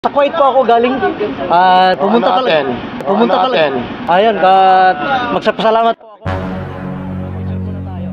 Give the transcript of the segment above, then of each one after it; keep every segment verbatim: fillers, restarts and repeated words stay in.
Sa Kuwait po ako galing. At uh, pumunta Ano talaga. natin? Pumunta Ano talaga. natin? Ayun, at magsapasalamat po ako. Picture muna tayo.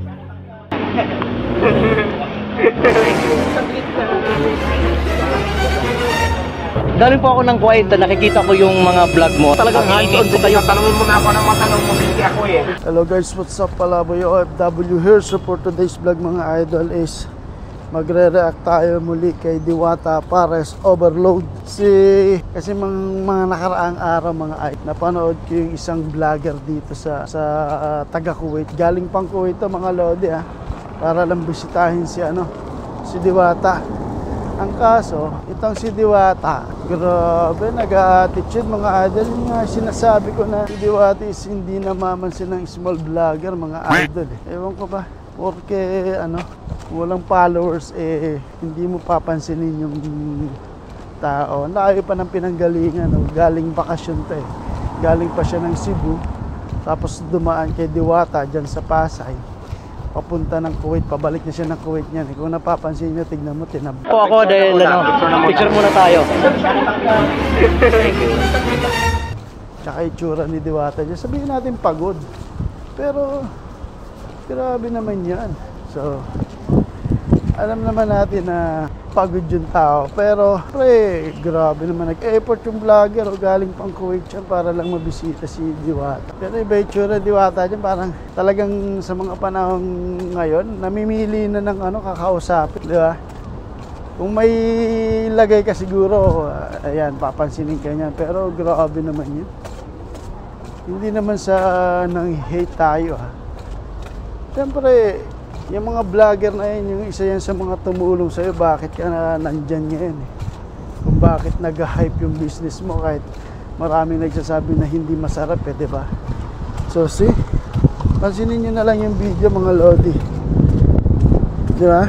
Galing po ako ng Kuwait, nakikita ko yung mga vlog mo. Talagang hands-on po kayo. Tanungin mo na ako ng matanong mo, hindi ako eh. Hello guys, what's up? Palaboy O F W here. So for today's vlog mga idol is magre-react tayo muli kay Diwata Pares Overload. Si, kasi mga, mga nakaraang araw mga idol, napanood ko yung isang vlogger dito sa, sa uh, taga Kuwait. Galing pang Kuwait to mga lodi ha, para lang bisitahin si ano, si Diwata. Ang kaso, itong si Diwata, grabe, nag-attitude mga idol. Yung nga sinasabi ko na si Diwata is hindi namamansin ng small vlogger mga idol eh. Ewan ko ba, porque ano, walang followers eh, hindi mo papansinin yung tao. Layo pa ng pinanggalingan, no? Galing bakasyon to eh. Galing pa siya ng Cebu, tapos dumaan kay Diwata dyan sa Pasay, papunta ng Kuwait, pabalik na siya ng Kuwait niyan. Eh. Kung napapansin niyo, tignan mo, tinab. Po ako dahil ano, picture muna tayo. Tsaka itsura ni Diwata dyan. Sabihin natin pagod. Pero, grabe naman yan. So, alam naman natin na pagod yung tao. Pero, pre, grabe naman. Nag-effort yung vlogger o galing pang Kuwait siya para lang mabisita si Diwata. Pero iba itsura Diwata dyan, parang talagang sa mga panahon ngayon, namimili na ng ano, kakausapin, di ba? Kung may lagay ka siguro, uh, ayan, papansinin ka niyan. Pero grabe naman yun. Hindi naman sa nang hate tayo ha. Siyempre, yung mga vlogger na yun, yung isa yan sa mga tumulong sa'yo, bakit ka na nandyan ngayon eh. Kung bakit nag-hype yung business mo kahit maraming nagsasabi na hindi masarap eh, di ba? So see, pansinin nyo na lang yung video mga lodi. Di ba?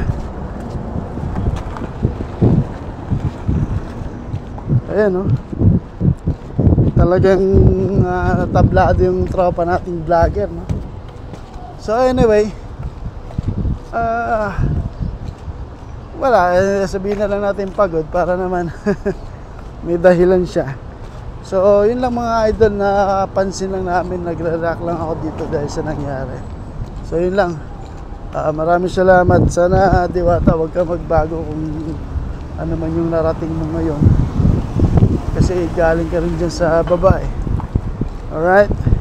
Ayan oh. Talagang uh, tablado yung tropa nating vlogger, no? So anyway, Uh, wala, eh, sabihin na lang natin pagod para naman may dahilan siya. So yun lang mga idol, na pansin lang namin, nagre-react lang ako dito dahil sa nangyari. So yun lang, uh, maraming salamat. Sana Diwata, wag ka magbago kung ano man yung narating mo ngayon, kasi galing ka rin dyan sa babae. Alright.